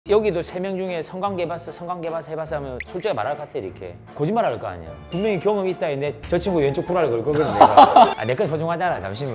여기도 3명 중에 성관계 해봤어 하면 솔직히 말할 것 같아. 이렇게 거짓말 할 거 아니야. 분명히 경험이 있다 했는데 저 친구 왼쪽 불알을 걸 거거든 내가. 내 건 소중하잖아. 잠시만.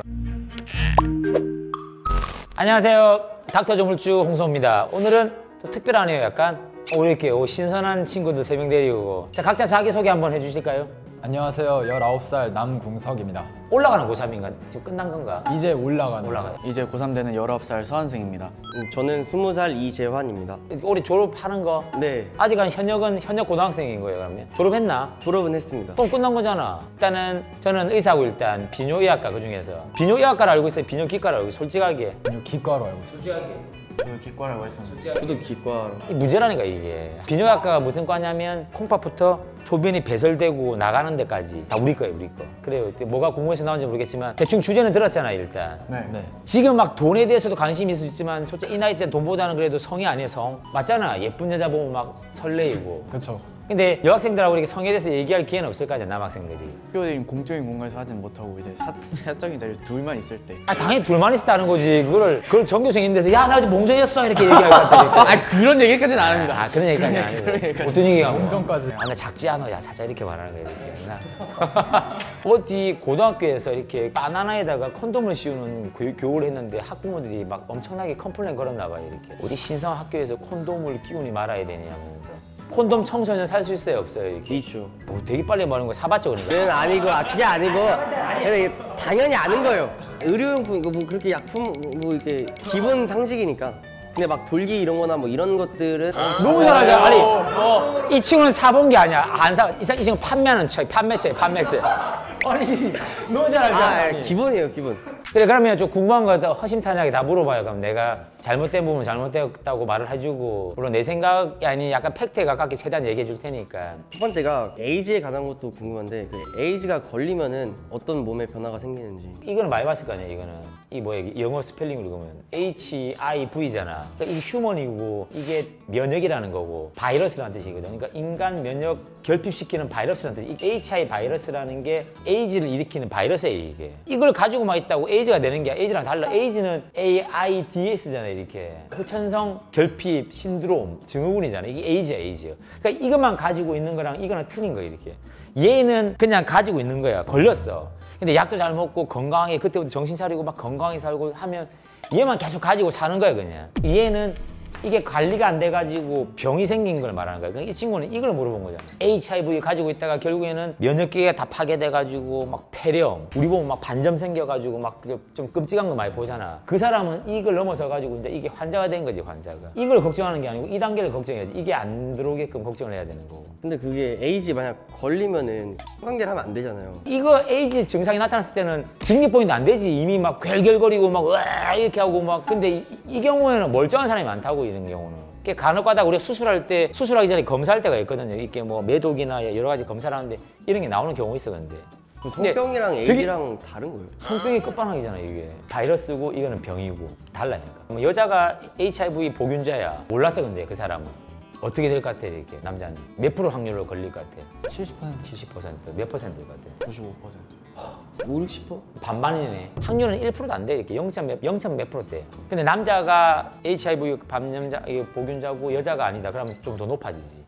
안녕하세요, 닥터 조물주 홍성호입니다. 오늘은 또 특별하네요. 약간 우리 이렇게 신선한 친구들 3명 데리고. 자, 각자 자기소개 한번 해주실까요? 안녕하세요. 19살 남궁석입니다. 올라가는 고3인가? 지금 끝난 건가? 이제 올라가는. 이제 고3 되는 19살 서한승입니다. 저는 20살 이재환입니다. 올해 졸업하는 거? 네, 아직은 현역 고등학생인 거예요. 그러면 졸업했나? 졸업은 했습니다. 그럼 끝난 거잖아. 일단은 저는 의사고 일단 비뇨의학과 그중에서 비뇨의학과를 알고 있어요? 비뇨기과를 알고 있어요? 솔직하게. 기과로 알고 있어요. 솔직하게. 저는 기과라고 했습니다. 저도 기과로. 이 문제라니까 이게. 비뇨의학과가 무슨 과냐면 콩팥부터 소변이 배설되고 나가는 데까지 다 우리 거예요, 우리 거. 그래요. 뭐가 궁금해서 나온지 모르겠지만 대충 주제는 들었잖아 일단. 네. 지금 막 돈에 대해서도 관심이 있을 수 있지만 솔직히 이 나이 때 돈보다는 그래도 성이 아니에요, 성. 맞잖아. 예쁜 여자 보면 막 설레이고. 그렇죠. 근데 여학생들하고 이렇게 성에 대해서 얘기할 기회는 없을 거 아니야, 남학생들이. 학교인 공적인 공간에서 하진 못하고 이제 사적인 자리에서 둘만 있을 때. 아, 당연히 둘만 있었다는 거지. 그걸 전교생인 데서 야, 나 아직 몽정했어 이렇게 얘기할 것 같으니까. 아 그런 얘기까지는 안 합니다. 아, 그런 얘기까지는 아니고. 그런 얘기까지는. 어떤 얘기가 뭐. 공정까지. 아, 나 작지 않아. 야, 살짝 이렇게 말하는 거야, 이렇게. 나. 어디 고등학교에서 이렇게 바나나에다가 콘돔을 씌우는 교육을 했는데 학부모들이 막 엄청나게 컴플레인 걸었나 봐요, 이렇게. 우리 신성 학교에서 콘돔을 끼우니 말아야 되냐면서. 콘돔 청소년 살 수 있어요, 없어요? 이렇게. 있죠. 되게 빨리 말하는 거 사봤죠, 그러니까. 그건 아니고, 그게 아니고, 그냥 이게 당연히 아는 거예요. 의료용품, 이거 뭐 그렇게 약품, 뭐 이렇게 기본 상식이니까. 근데 막 돌기 이런 거나 뭐 이런 것들은 너무 잘하잖아. 아니, 이 친구는 사본 게 아니야. 안 사. 이 친구 판매하는 척, 판매체. 아니, 너무 잘하잖아. 기본이에요, 기본. 그래, 그러면 좀 궁금한 거 허심탄회하게 다 물어봐요. 그럼 내가 잘못된 부분 잘못됐다고 말을 해주고, 물론 내 생각이 아닌 약간 팩트에 가깝게 최대한 얘기해 줄 테니까. 첫 번째가 에이즈에 관한 것도 궁금한데 그 에이즈가 걸리면은 어떤 몸에 변화가 생기는지. 이거는 많이 봤을 거 아니야, 이거는. 이 뭐야, 영어 스펠링으로 보면 HIV잖아. 그러니까 이게 휴먼이고 이게 면역이라는 거고 바이러스라는 뜻이거든. 그러니까 인간 면역 결핍시키는 바이러스라는 뜻이. 이 HIV 바이러스라는 게 에이즈를 일으키는 바이러스예요, 이게. 이걸 가지고만 있다고 에이즈가 되는 게 에이즈랑 달라. 에이즈는 AIDS잖아, 이렇게. 흑천성 결핍 신드롬 증후군이잖아. 이게 에이즈야, 에이즈. 그러니까 이것만 가지고 있는 거랑 이거랑 틀린 거야, 이렇게. 얘는 그냥 가지고 있는 거야. 걸렸어. 근데 약도 잘 먹고 건강하게 그때부터 정신 차리고 막 건강하게 살고 하면 얘만 계속 가지고 사는 거야, 그냥. 얘는 이게 관리가 안 돼가지고 병이 생긴 걸 말하는 거야. 그러니까 이 친구는 이걸 물어본 거잖아. HIV 가지고 있다가 결국에는 면역계가 다 파괴돼가지고 막 폐렴, 우리 보면 막 반점 생겨가지고 막 좀 끔찍한 거 많이 보잖아. 그 사람은 이걸 넘어서가지고 이제 이게 환자가 된 거지, 환자가. 이걸 걱정하는 게 아니고 이 단계를 걱정해야지. 이게 안 들어오게끔 걱정을 해야 되는 거고. 근데 그게 에이즈 만약 걸리면은 관계를 하면 안 되잖아요. 이거 에이즈 증상이 나타났을 때는 직립보행도 안 되지. 이미 막 괴결거리고 막 으아 이렇게 하고 막. 근데 이 경우에는 멀쩡한 사람이 많다고, 이런 경우는. 간혹가다 우리가 수술할 때, 수술하기 전에 검사할 때가 있거든요. 이렇게 뭐 매독이나 여러 가지 검사를 하는데 이런 게 나오는 경우가 있어. 근데 성병이랑 에이즈랑 다른 거예요. 성병이 끝판왕이잖아. 이게 바이러스고 이거는 병이고 달라니까. 뭐 여자가 HIV 복균자야. 몰랐어. 근데 그 사람은 어떻게 될 것 같아? 이렇게 남자는 몇 프로 확률로 걸릴 것 같아? 70%. 70%. 몇 퍼센트일 것 같아? 95%. 5, 60%? 반반이네. 확률은 1%도 안 돼. 이렇게 0.몇 %대. 근데 남자가 HIV 감염자, 복균자고 여자가 아니다. 그러면 좀 더 높아지지.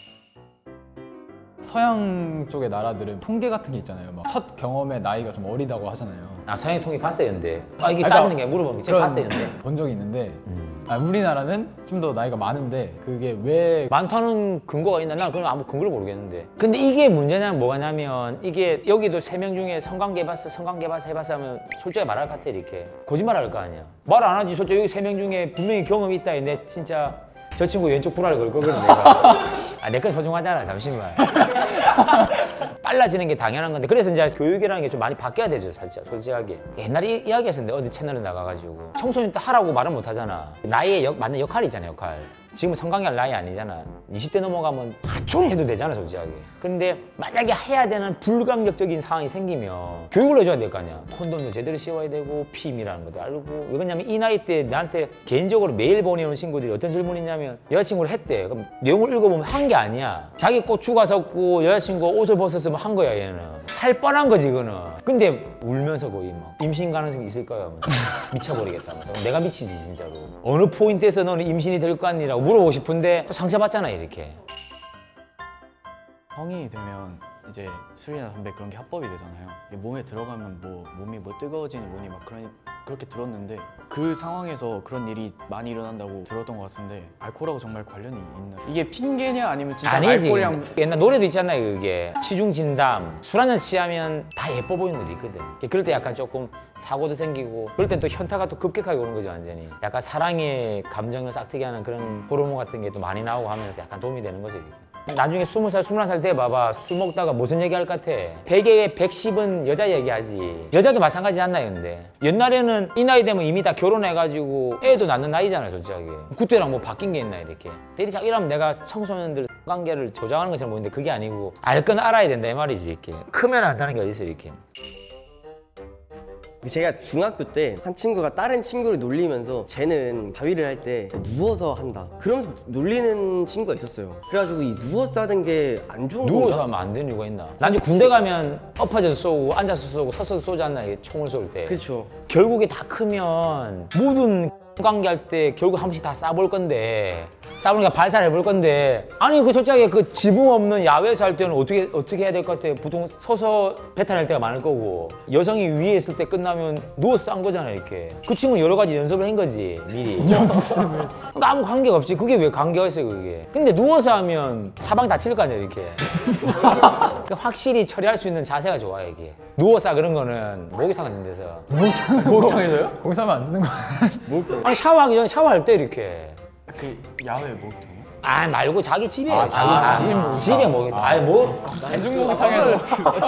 서양 쪽의 나라들은 통계 같은 게 있잖아요. 막 첫 경험의 나이가 좀 어리다고 하잖아요. 아, 서양의 통계 봤어요, 근데. 아, 이게 그러니까 따지는 게 물어보는 게 지금 봤어요, 근데. 본 적이 있는데 우리나라는 좀 더 나이가 많은데 그게 왜 많다는 근거가 있나? 난 그건 아무 근거를 모르겠는데. 근데 이게 문제냐면 뭐냐면 이게 여기도 3명 중에 성관계 해봤어 하면 솔직히 말할 것 같아, 이렇게. 거짓말 할 거 아니야. 말 안 하지. 솔직히 여기 3명 중에 분명히 경험이 있다. 내 진짜 저 친구 왼쪽 불알을 걸 거거든, 내가. 아, 내 건 소중하잖아. 잠시만. 빨라지는 게 당연한 건데. 그래서 이제 교육이라는 게 좀 많이 바뀌어야 되죠, 살짝 솔직하게. 옛날에 이야기했었는데 어디 채널에 나가가지고 청소년 때 하라고 말은 못 하잖아. 나이에 맞는 역할이 있잖아, 역할. 지금 성관계할 나이 아니잖아. 20대 넘어가면 하루 종일 해도 되잖아, 솔직하게. 근데 만약에 해야 되는 불강력적인 상황이 생기면 교육을 해줘야 될 거 아니야. 콘돔도 제대로 씌워야 되고 피임이라는 것도 알고. 왜냐면 이 나이 때 나한테 개인적으로 메일 보내오는 친구들이 어떤 질문이 있냐면 여자친구를 했대. 그럼 내용을 읽어보면 한 게 아니야. 자기 고추가 섰고 여자친구가 옷을 벗었으면 뭐 한 거야 얘는. 할 뻔한 거지 이거는. 근데 울면서 거의 막 임신 가능성이 있을 거야. 미쳐버리겠다면서. 내가 미치지 진짜로. 어느 포인트에서 너는 임신이 될 거 아니라고 물어보고 싶은데 또 상처받잖아 이렇게. 성인이 되면 이제 술이나 담배 그런 게 합법이 되잖아요. 이게 몸에 들어가면 뭐 몸이 뭐 뜨거워지니 뭐니 막 그렇게 들었는데 그 상황에서 그런 일이 많이 일어난다고 들었던 것 같은데 알코올하고 정말 관련이 있나요? 이게 핑계냐 아니면 진짜 아니지. 알코올량 옛날 노래도 있잖아요 그게. 치중 진담. 술 한잔 취하면 다 예뻐 보이는 것도 있거든. 그럴 때 약간 조금 사고도 생기고 그럴 땐 또 현타가 또 급격하게 오는 거죠 완전히. 약간 사랑의 감정을 싹트게 하는 그런 호르몬 같은 게 또 많이 나오고 하면서 약간 도움이 되는 거죠 이게. 나중에 20살, 21살 돼 봐봐. 술 먹다가 무슨 얘기할 것 같아? 100에 110은 여자 얘기하지. 여자도 마찬가지 않나요 근데? 옛날에는 이 나이 되면 이미 다 결혼해가지고 애도 낳는 나이잖아요 솔직하게. 그때랑 뭐 바뀐 게 있나 이렇게. 대리작 이러면 내가 청소년들 관계를 조장하는 것처럼 보이는데 그게 아니고 알 건 알아야 된다 이 말이지 이렇게. 크면 안다는 게 어딨어 이렇게. 제가 중학교 때 한 친구가 다른 친구를 놀리면서 쟤는 가위를 할 때 누워서 한다 그러면서 놀리는 친구가 있었어요. 그래가지고 이 누워서 하는 게 안 좋은 누워서 건가? 하면 안 되는 이유가 있나? 난 이제 군대 가면 엎어져서 쏘고 앉아서 쏘고 서서 쏘지 않나 이게 총을 쏠 때. 그렇죠. 결국에 다 크면 모든 관계할 때 결국 한 번씩 다 싸볼 건데 싸우니까 발산해볼 건데 아니 그 솔직하게 그 지붕 없는 야외에서 할 때는 어떻게 해야 될 것 같아? 보통 서서 배탈날 때가 많을 거고 여성이 위에 있을 때 끝나면 누워서 싼 거잖아 이렇게. 그 친구는 여러 가지 연습을 한 거지 미리. 연습을. 그러니까 아무 관계가 없지. 그게 왜 관계가 있어요 그게. 근데 누워서 하면 사방 다 튈 거 아니야 이렇게. 그러니까 확실히 처리할 수 있는 자세가 좋아요 이게. 누워서 그런 거는 목욕탕 같은 데서. 목욕탕에서요? 거기서 하면 안 되는 거 아니 샤워하기 전에 샤워할 때 이렇게. 그 야외 목욕탕이요? 아 말고 자기 집에. 아, 자기 집 목욕탕. 집에 목욕탕. 아니 뭐. 대중목욕탕에서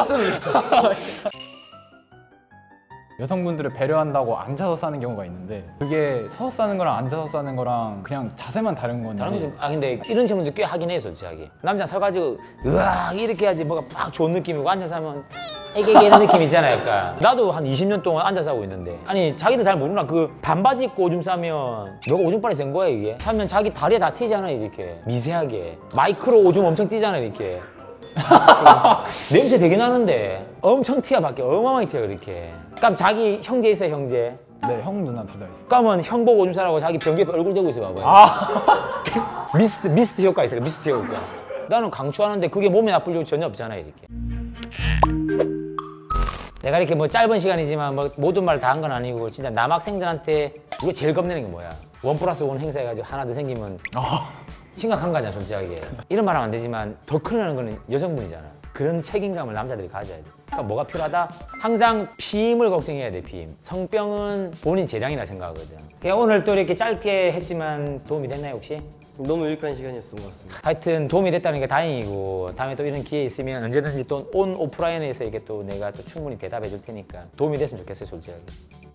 여성분들을 배려한다고 앉아서 싸는 경우가 있는데 그게 서서 싸는 거랑 앉아서 싸는 거랑 그냥 자세만 다른 건지. 다른 거지. 아 근데 이런 질문도 꽤 하긴 해요 솔직하게. 남자 서가지고 으악 이렇게 해야지 뭐가 막 좋은 느낌이고 앉아서 하면 이게 이런 느낌 있잖아요 약간. 나도 한 20년 동안 앉아서 하고 있는데 아니 자기도 잘 모르나 그 반바지 입고 오줌 싸면 너가 오줌빨이 센 거야 이게. 싸면 자기 다리에 다 튀잖아 이렇게 미세하게. 마이크로 오줌 엄청 튀잖아 이렇게. 냄새 되게 나는데 엄청 튀어 밖에 어마어마하게 튀어 이렇게. 그럼 자기 형제 있어요 형제? 네, 형 누나 둘 다 있어요. 그러면 형 보고 오줌 싸라고 자기 변기에 얼굴 대고 있어 봐봐요. 미스트 효과 있어요 미스트 효과. 나는 강추하는데 그게 몸에 나쁠 이유 전혀 없잖아 이렇게. 내가 이렇게 뭐 짧은 시간이지만 뭐 모든 말 다 한 건 아니고 진짜 남학생들한테 우리가 제일 겁내는 게 뭐야? 1+1 행사해가지고 하나 더 생기면 심각한 거 아니야 솔직하게. 이런 말 하면 안 되지만 더 큰일 나는 거는 여성분이잖아. 그런 책임감을 남자들이 가져야 돼. 그러니까 뭐가 필요하다? 항상 피임을 걱정해야 돼 피임. 성병은 본인 재량이라 생각하거든. 그냥 오늘 또 이렇게 짧게 했지만 도움이 됐나요 혹시? 너무 유익한 시간이었던 것 같습니다. 하여튼 도움이 됐다는 게 다행이고 다음에 또 이런 기회 있으면 언제든지 또 온 오프라인에서 이게 또 내가 또 충분히 대답해 줄 테니까 도움이 됐으면 좋겠어요 솔직하게.